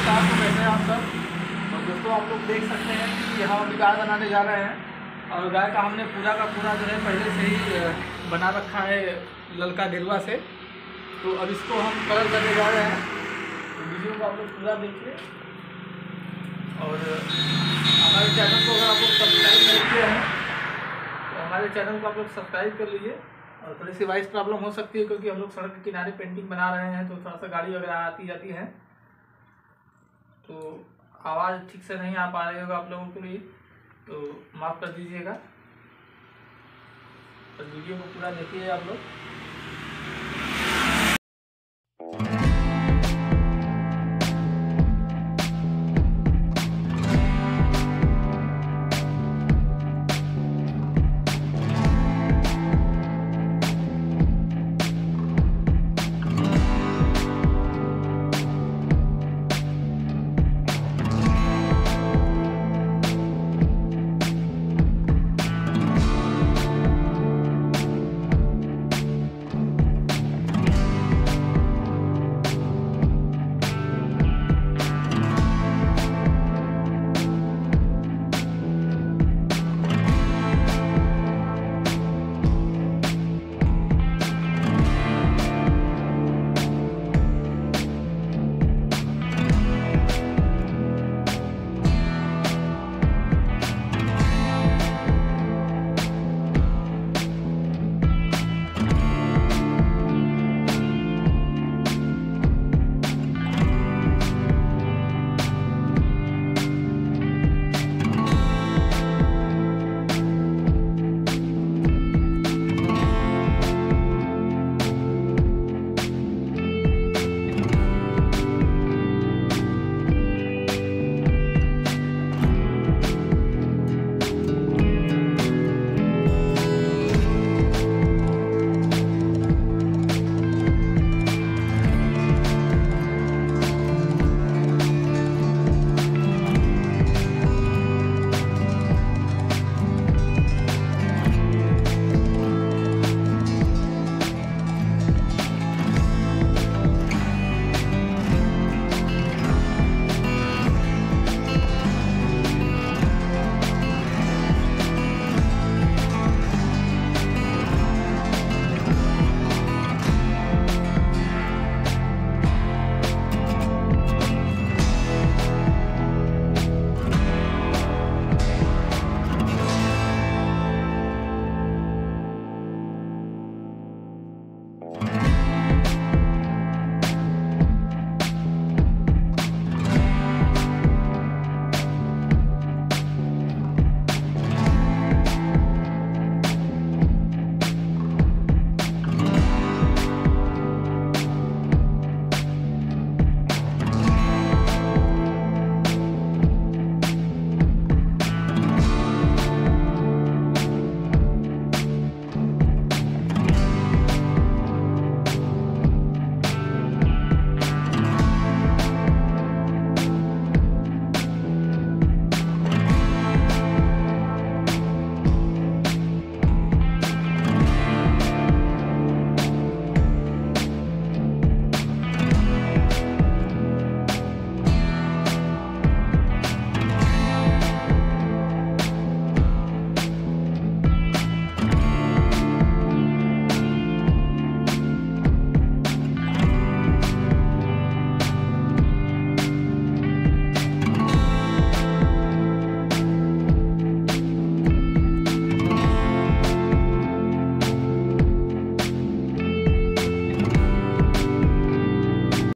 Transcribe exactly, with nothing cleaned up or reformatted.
नमस्कार, तो कैसे हैं आप सब। और दोस्तों आप लोग देख सकते हैं कि हम अभी गाय बनाने जा रहे हैं और गाय का हमने पूरा का पूरा जो है पहले से ही बना रखा है ललका गेरुआ से। तो अब इसको हम कलर करने जा रहे हैं। तो वीडियो को आप लोग पूरा देखिए और हमारे चैनल को अगर आप लोग सब्सक्राइब नहीं किए हैं तो हमारे चैनल को आप लोग सब्सक्राइब कर लीजिए। और थोड़ी सी वॉइस प्रॉब्लम हो सकती है क्योंकि हम लोग सड़क के किनारे पेंटिंग बना रहे हैं, तो थोड़ा सा गाड़ी वगैरह आती जाती है तो आवाज़ ठीक से नहीं आ पा रही होगा आप लोगों के लिए, तो माफ़ कर दीजिएगा। तो वीडियो को पूरा देखिए आप लोग।